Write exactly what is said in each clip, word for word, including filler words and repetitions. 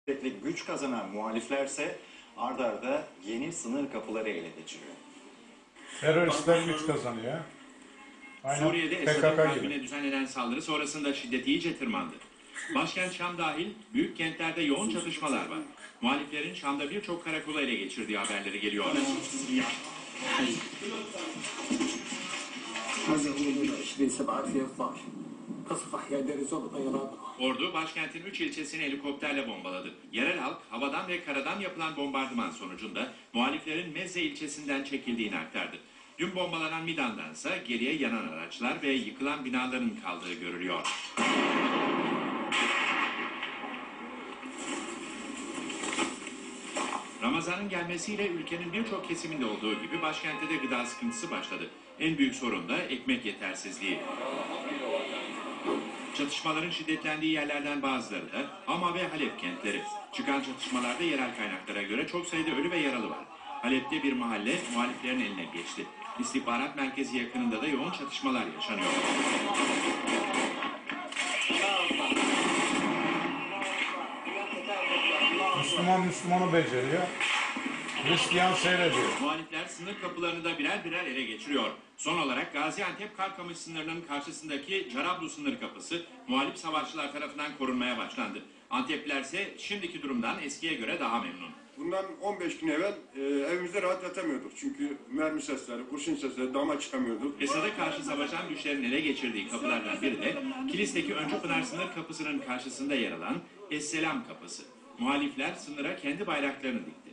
Sürekli güç kazanan muhaliflerse ard arda yeni sınır kapıları ele geçiriyor. Teröristler güç kazanıyor. Aynen Suriye'de P Esad'ın K K kalbine gibi. düzenlenen saldırı sonrasında şiddet iyice tırmandı. Başkent Şam dahil büyük kentlerde yoğun çatışmalar var. Muhaliflerin Şam'da birçok karakolu ele geçirdiği haberleri geliyor. Ordu başkentin üç ilçesini helikopterle bombaladı. Yerel halk havadan ve karadan yapılan bombardıman sonucunda muhaliflerin Mezze ilçesinden çekildiğini aktardı. Dün bombalanan Midan'dansa geriye yanan araçlar ve yıkılan binaların kaldığı görülüyor. Ramazan'ın gelmesiyle ülkenin birçok kesiminde olduğu gibi başkentte de gıda sıkıntısı başladı. En büyük sorun da ekmek yetersizliği. Çatışmaların şiddetlendiği yerlerden bazıları da Hama ve Halep kentleri. Çıkan çatışmalarda yerel kaynaklara göre çok sayıda ölü ve yaralı var. Halep'te bir mahalle muhaliflerin eline geçti. İstihbarat merkezi yakınında da yoğun çatışmalar yaşanıyor. Müslüman Müslümanı beceriyor. Hristiyan seyrediyor. Muhalifler sınır kapılarını da birer birer ele geçiriyor. Son olarak Gaziantep-Karkamış sınırının karşısındaki Carablu sınır kapısı muhalif savaşçılar tarafından korunmaya başlandı. Antepliler ise şimdiki durumdan eskiye göre daha memnun. Bundan on beş gün evvel e, evimizde rahat yatamıyorduk. Çünkü mermi sesleri, kurşun sesleri, dama çıkamıyorduk. Esad'a karşı savaşan güçlerin ele geçirdiği kapılardan biri de Kilis'teki Öncüpınar sınır kapısının karşısında yer alan Es-Selam kapısı. Muhalifler sınıra kendi bayraklarını dikti.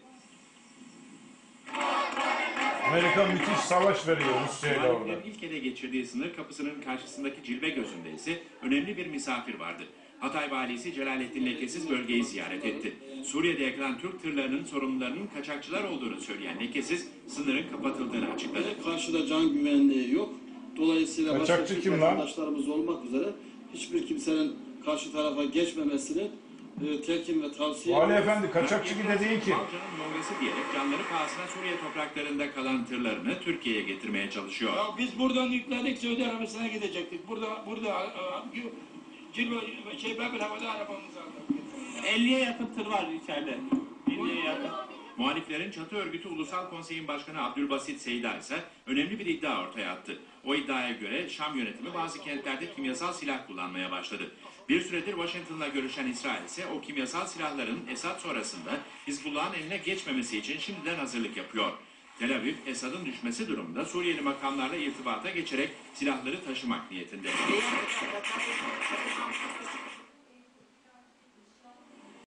Amerika müthiş savaş veriyor Rusya'yla orada. Muhaliflerin ilk ele geçirdiği sınır kapısının karşısındaki cilve gözünde ise önemli bir misafir vardı. Hatay valisi Celalettin Lekesiz bölgeyi ziyaret etti. Suriye'de yakılan Türk tırlarının sorumlularının kaçakçılar olduğunu söyleyen Lekesiz, sınırın kapatıldığını açıkladı. Karşıda can güvenliği yok. Dolayısıyla Kaçakçı kim lan? arkadaşlarımız olmak üzere hiçbir kimsenin karşı tarafa geçmemesini e, telkin ve tavsiye Vali ediyoruz. efendi kaçakçı gibi değil ki. Balca'nın longası diyerek canları pahasına Suriye topraklarında kalan tırlarını Türkiye'ye getirmeye çalışıyor. Ya biz buradan yükledik Suudi Arabistan'a gidecektik. Burada burada Cilve şey Bebil havada arabamız aldı. elliye yakın tır var içeride. elliye yakın. Muhaliflerin çatı örgütü Ulusal Konsey'in Başkanı Abdülbasit Seydar ise önemli bir iddia ortaya attı. O iddiaya göre Şam yönetimi bazı kentlerde kimyasal silah kullanmaya başladı. Bir süredir Washington'la görüşen İsrail ise o kimyasal silahların Esad sonrasında Hizbullah'ın eline geçmemesi için şimdiden hazırlık yapıyor. Tel Aviv, Esad'ın düşmesi durumunda Suriyeli makamlarla irtibata geçerek silahları taşımak niyetinde.